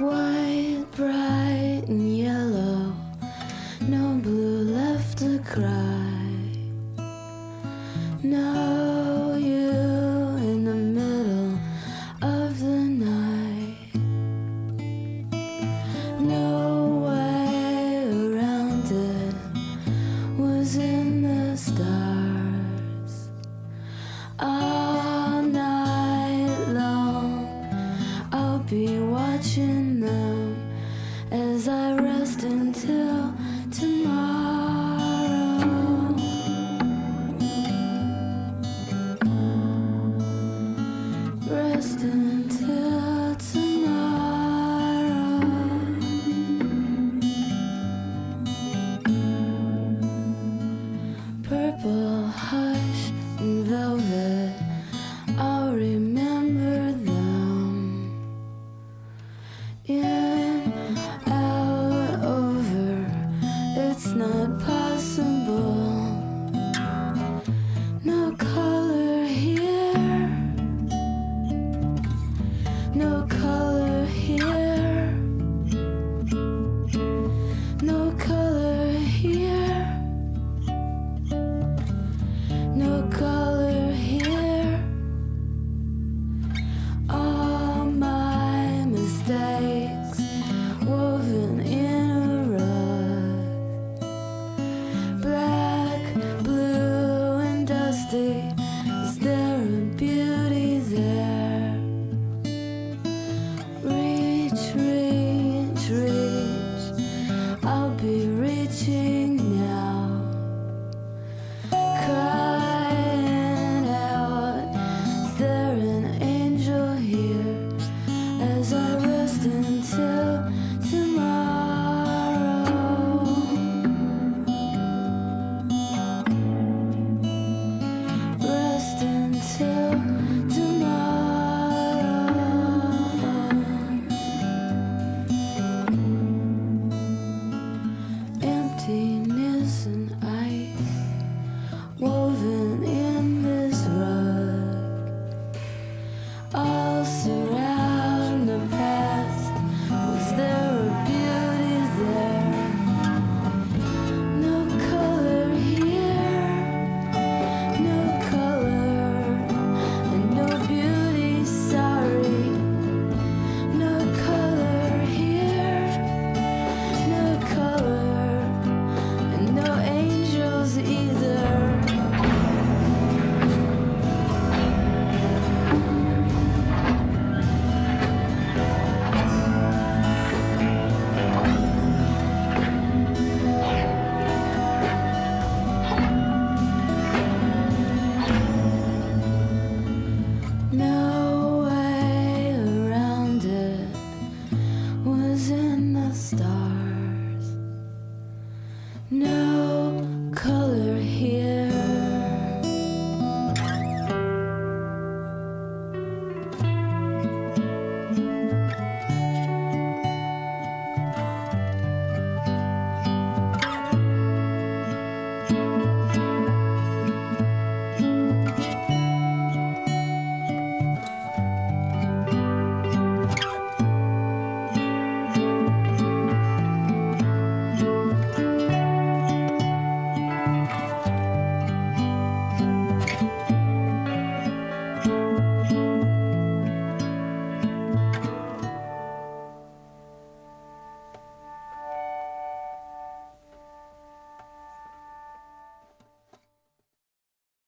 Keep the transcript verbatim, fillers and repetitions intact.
white, bright and yellow, no blue left to cry. No you in the middle of the night. No way around it was in the stars. All night long I'll be watching them as I rest until tomorrow. Rest until tomorrow. Purple hush and velvet, I'll remember them. In, out, over, it's not possible. No call.